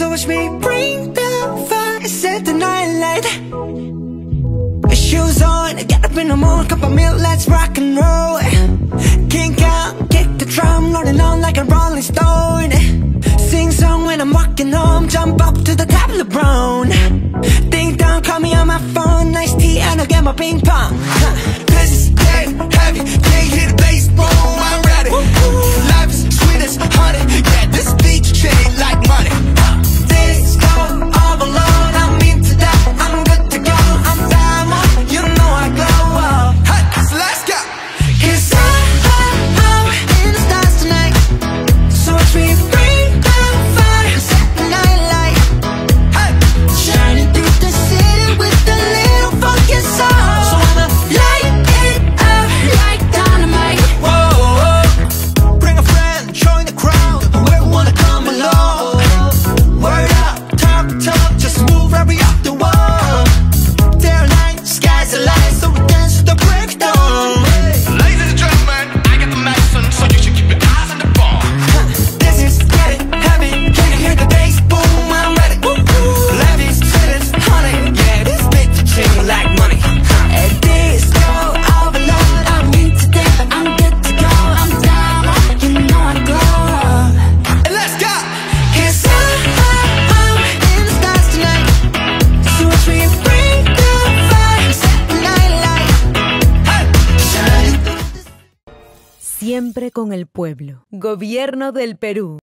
So watch me bring the fire, set the night light. Shoes on, get up in the morning, cup of milk, let's rock and roll. Kink out, kick the drum, rolling on like a rolling stone. Sing song when I'm walking home, jump up to the top of the brown. Ding dong, call me on my phone, nice tea and I'll get my ping pong. This is dead heavy, can't hear the bass boom, I'm ready. Life is sweet as honey, yeah, this beat chain like money. This go all alone, I'm into that, I'm good to go, I'm diamond, you know I glow up. Hey, so let's go. 'Cause I'm in the stars tonight, so watch me bring the fire, set the night light. Hey, shining through the city with a little funky soul. So I'ma light it up like dynamite. Whoa, bring a friend, join the crowd, whoever wanna come along. Word up, talk, just move right up the wall. Day or night, sky's the light, so we dance to the break of dawn. Ladies and gentlemen, I got the medicine, so you should keep your eyes on the ball. This is getting heavy, can you hear the bass boom? I'm ready. Life is sweet as honey, yeah, this bitch chain like money. And this go overload, I'm into that, I'm good to go, I'm down, you know I glow. And let's go. 'Cause I'm in the stars tonight, so watch me bring the fire, set the night light. Hey, shining through the Siempre con el pueblo. Gobierno del Perú.